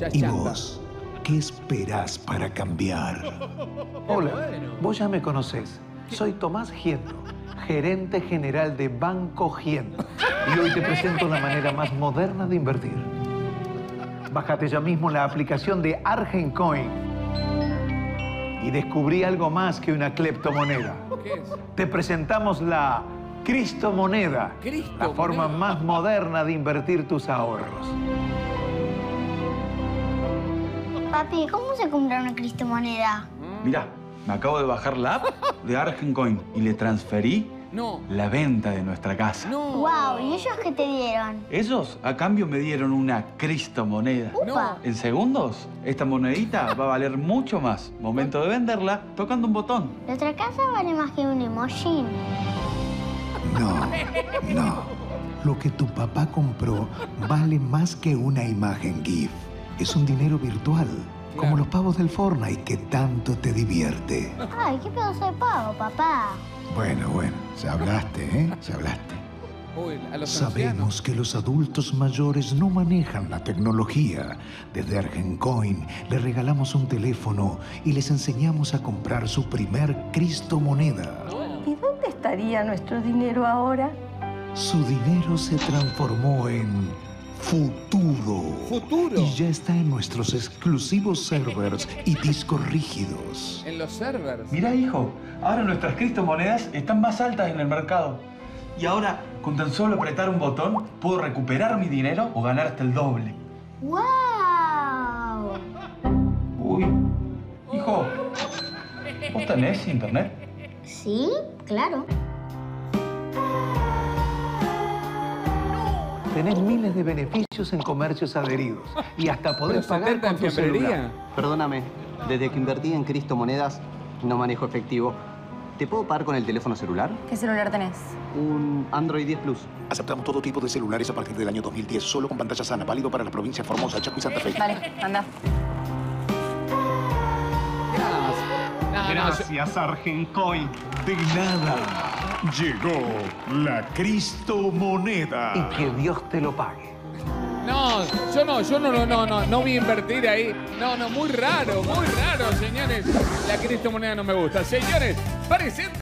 Ya es ¿Y chanta. vos? ¿Qué esperás para cambiar? Hola, vos ya me conocés. Soy Tomás Giendo, gerente general de Banco Giendo. Y hoy te presento la manera más moderna de invertir. Bájate ya mismo la aplicación de Argencoin y descubrí algo más que una cleptomoneda. ¿Qué es? Te presentamos la Cristomoneda, la forma más moderna de invertir tus ahorros. Papi, ¿cómo se compra una cristomoneda? Mirá, me acabo de bajar la app de Argencoin y le transferí la venta de nuestra casa. Wow, ¿y ellos qué te dieron? Ellos, a cambio, me dieron una cristomoneda. Upa. En segundos, esta monedita va a valer mucho más. Momento de venderla tocando un botón. La otra casa vale más que un emoji. No. Lo que tu papá compró vale más que una imagen GIF. Es un dinero virtual, como los pavos del Fortnite que tanto te divierte. Ay, qué pedazo de pago, papá. Bueno, ya hablaste, ¿eh? Ya hablaste. Uy, a los Sabemos que los adultos mayores no manejan la tecnología. Desde Argencoin le regalamos un teléfono y les enseñamos a comprar su primer cristomoneda. ¿Y dónde estaría nuestro dinero ahora? Su dinero se transformó en futuro. ¡Futuro! Y ya está en nuestros exclusivos servers y discos rígidos. En los servers. Mirá, hijo, ahora nuestras criptomonedas están más altas en el mercado. Y ahora, con tan solo apretar un botón, puedo recuperar mi dinero o ganar hasta el doble. ¡Wow! Uy, hijo, ¿vos tenés internet? Sí, claro. Tenés miles de beneficios en comercios adheridos y hasta podés pagar con tu celular. Perdóname, desde que invertí en Cristomonedas no manejo efectivo. ¿Te puedo pagar con el teléfono celular? ¿Qué celular tenés? Un Android 10 Plus. Aceptamos todo tipo de celulares a partir del año 2010, solo con pantalla sana, válido para la provincia de Formosa, Chaco y Santa Fe. Dale, anda. Gracias, Argencoin. De nada. Llegó la Cristomoneda. Y que Dios te lo pague. No, no voy a invertir ahí. No, muy raro, señores. La criptomoneda no me gusta. Señores, presenta.